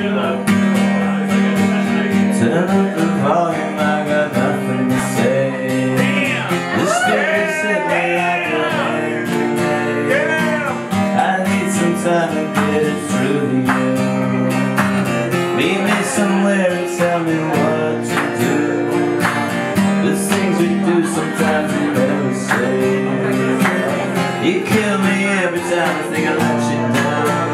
Turn up the volume, I got nothing to say. The spirit set me like a hand grenade. I need some time to get it through to you. Meet me somewhere and tell me what to do. The things we do sometimes we never say. You kill me every time I think I let you down.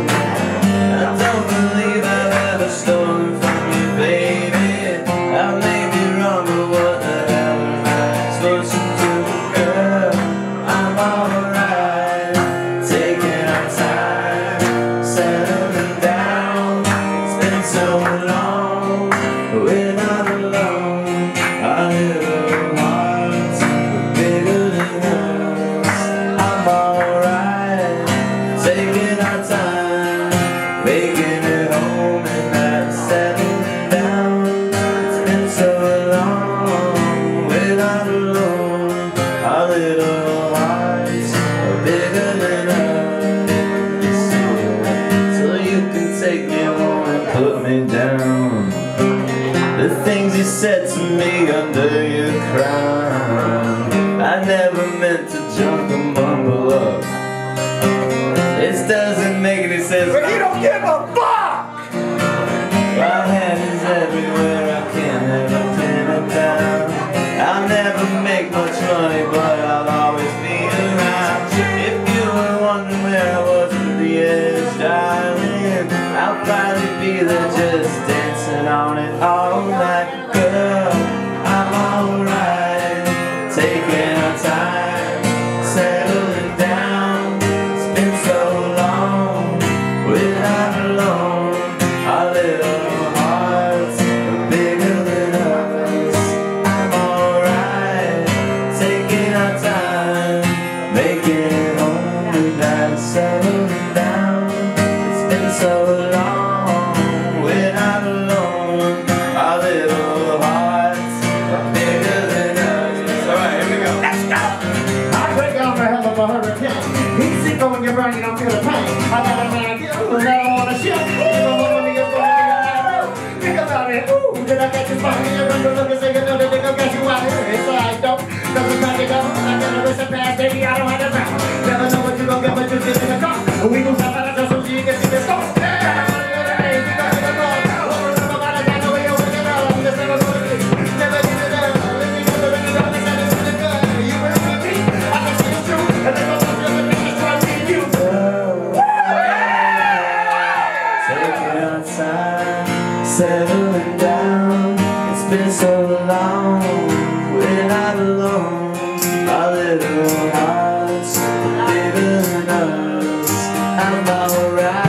I don't believe I've ever stolen from you, baby. I may be wrong, but what the hell am I supposed to do? Girl, I'm alright, taking our time, settling down. It's been so long, we're not alone. Our little hearts are bigger than us. I'm alright, taking our time, making it home and not settling down. It's been so long, we're not alone. Our little hearts are bigger than us. So you can take me home and put me down. The things you said to me under your crown, I never meant to jump and mumble up. This doesn't make any sense. But you don't give a fuck! My head is everywhere, I can't ever pin it down. I'll never make much money, but I'll always be around. If you were wondering where I was at the edge, darling, I'll probably be there just dancing on it all night. Girl, I'm alright, taking our time, settling down. It's been so long, we're not alone. Our little hearts are bigger than us. I'm alright, taking our time, making it home without settling down. It's been so long, we're not alone. Our little hearts are bigger than us. Alright, here we go. Let's go! I break out a hell of a hurricane. He's sick when you're burning, I'm feeling pain. I got a man killed, and I don't wanna shoot. Think about it, ooh, did I catch you fucking? You're gonna look and say, you know, the nigga got you out here. It's like, dope, cause it's not the devil. I never listen past, baby, I don't have the mouth. Never know what you gon' get, but you get in the car. We gon' stop at the just so you can see the store. Settling down, it's been so long, we're not alone. Our little hearts are bigger than us. I'm alright.